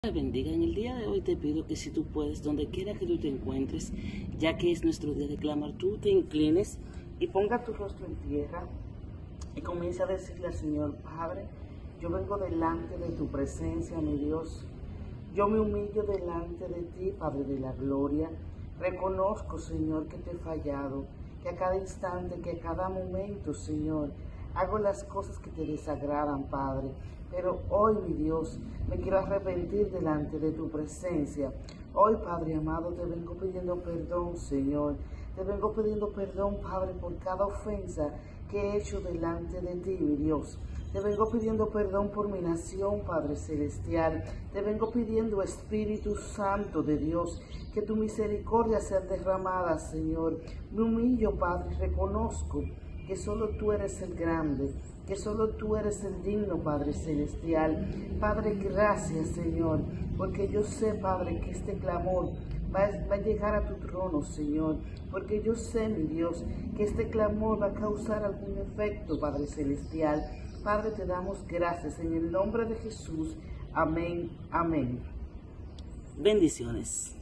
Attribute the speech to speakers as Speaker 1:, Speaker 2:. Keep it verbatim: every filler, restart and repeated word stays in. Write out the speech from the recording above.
Speaker 1: Te bendiga. En el día de hoy te pido que si tú puedes, donde quiera que tú te encuentres, ya que es nuestro día de clamar, tú te inclines y ponga tu rostro en tierra y comienza a decirle al Señor: Padre, yo vengo delante de tu presencia, mi Dios. Yo me humillo delante de ti, Padre de la gloria. Reconozco, Señor, que te he fallado, que a cada instante, que a cada momento, Señor, hago las cosas que te desagradan, Padre. Pero hoy, mi Dios, me quiero arrepentir delante de tu presencia. Hoy, Padre amado, te vengo pidiendo perdón, Señor. Te vengo pidiendo perdón, Padre, por cada ofensa que he hecho delante de ti, mi Dios. Te vengo pidiendo perdón por mi nación, Padre Celestial. Te vengo pidiendo, Espíritu Santo de Dios, que tu misericordia sea derramada, Señor. Me humillo, Padre, reconozco que solo tú eres el grande, que solo tú eres el digno, Padre Celestial. Padre, gracias, Señor, porque yo sé, Padre, que este clamor va, va a llegar a tu trono, Señor, porque yo sé, mi Dios, que este clamor va a causar algún efecto, Padre Celestial. Padre, te damos gracias en el nombre de Jesús. Amén, amén. Bendiciones.